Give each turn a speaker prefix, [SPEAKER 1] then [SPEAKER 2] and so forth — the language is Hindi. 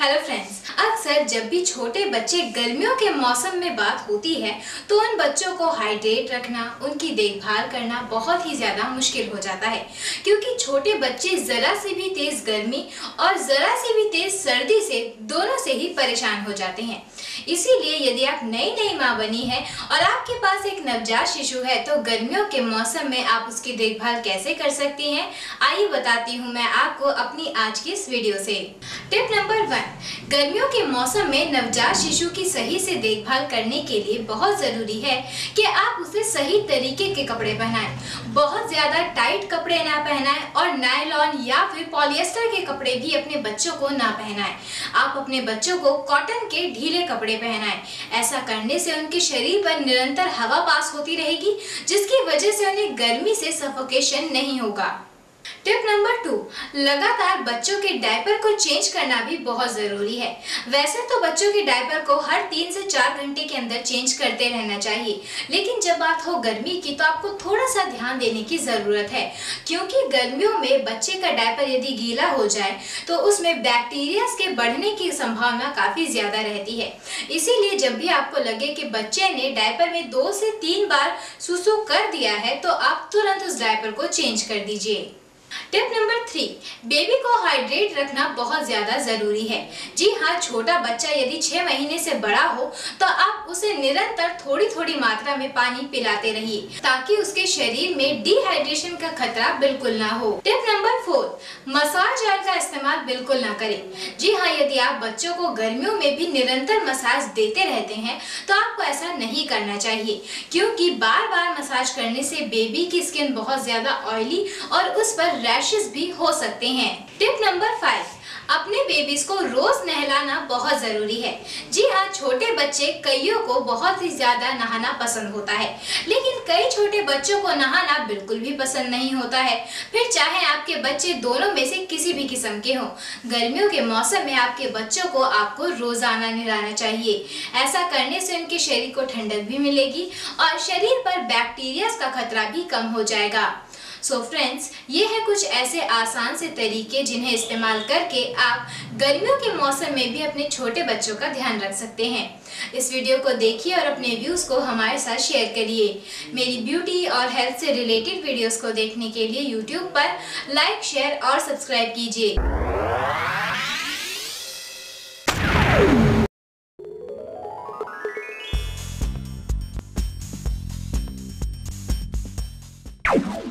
[SPEAKER 1] हेलो फ्रेंड्स, अक्सर जब भी छोटे बच्चे गर्मियों के मौसम में बात होती है तो उन बच्चों को हाइड्रेट रखना, उनकी देखभाल करना बहुत ही ज्यादा मुश्किल हो जाता है क्योंकि छोटे बच्चे जरा सी भी तेज गर्मी और जरा सी भी तेज सर्दी से दोनों से ही परेशान हो जाते हैं। इसीलिए यदि आप नई नई माँ बनी है और आपके पास एक नवजात शिशु है तो गर्मियों के मौसम में आप उसकी देखभाल कैसे कर सकती हैं, आइए बताती हूँ मैं आपको अपनी आज की इस वीडियो से। टिप नंबर 1, गर्मियों के मौसम में नवजात शिशु की सही से देखभाल करने के लिए बहुत जरूरी है कि आप उसे सही तरीके के कपड़े पहनाएं। बहुत ज्यादा टाइट कपड़े ना पहनाएं और नायलॉन या फिर पॉलिएस्टर के कपड़े भी अपने बच्चों को ना पहनाएं। आप अपने बच्चों को कॉटन के ढीले कपड़े पहनाएं। ऐसा करने से उनके शरीर पर निरंतर हवा पास होती रहेगी, जिसकी वजह से उन्हें गर्मी से सफोकेशन नहीं होगा। टिप नंबर 2, लगातार बच्चों के डायपर को चेंज करना भी बहुत जरूरी है। वैसे तो बच्चों के डायपर को हर 3 से 4 घंटे के अंदर चेंज करते रहना चाहिए, लेकिन जब बात हो गर्मी की तो आपको थोड़ा सा ध्यान देने की जरूरत है क्योंकि गर्मियों में बच्चे का डायपर यदि गीला हो जाए तो उसमें बैक्टीरिया के बढ़ने की संभावना काफी ज्यादा रहती है। इसीलिए जब भी आपको लगे कि बच्चे ने डायपर में 2 से 3 बार सुसु कर दिया है तो आप तुरंत उस डायपर को चेंज कर दीजिए। टिप नंबर 3, बेबी को हाइड्रेट रखना बहुत ज्यादा जरूरी है। जी हाँ, छोटा बच्चा यदि 6 महीने से बड़ा हो तो आप उसे निरंतर थोड़ी थोड़ी मात्रा में पानी पिलाते रहिए ताकि उसके शरीर में डिहाइड्रेशन का खतरा बिल्कुल ना हो। टिप नंबर 4, मसाज ऑयल का इस्तेमाल बिल्कुल ना करें। जी हाँ, यदि आप बच्चों को गर्मियों में भी निरंतर मसाज देते रहते हैं तो आपको ऐसा नहीं करना चाहिए क्योंकि बार बार मसाज करने से बेबी की स्किन बहुत ज्यादा ऑयली और उस पर रैशेस भी हो सकते हैं। टिप नंबर 5, अपने बेबीज को रोज नहलाना बहुत जरूरी है। जी हाँ, छोटे बच्चे कईयों को बहुत ही ज्यादा नहाना पसंद होता है, लेकिन कई छोटे बच्चों को नहाना बिल्कुल भी पसंद नहीं होता है, फिर चाहे आपके बच्चे दोनों में से किसी भी किस्म के हों। गर्मियों के मौसम में आपके बच्चों को आपको रोजाना नहलाना चाहिए। ऐसा करने से उनके शरीर को ठंडक भी मिलेगी और शरीर पर बैक्टीरिया का खतरा भी कम हो जाएगा। सो फ्रेंड्स, ये है कुछ ऐसे आसान से तरीके जिन्हें इस्तेमाल करके आप गर्मियों के मौसम में भी अपने छोटे बच्चों का ध्यान रख सकते हैं। इस वीडियो को देखिए और अपने व्यूज को हमारे साथ शेयर करिए। मेरी ब्यूटी और हेल्थ से रिलेटेड वीडियोस को देखने के लिए यूट्यूब पर लाइक, शेयर और सब्सक्राइब कीजिए।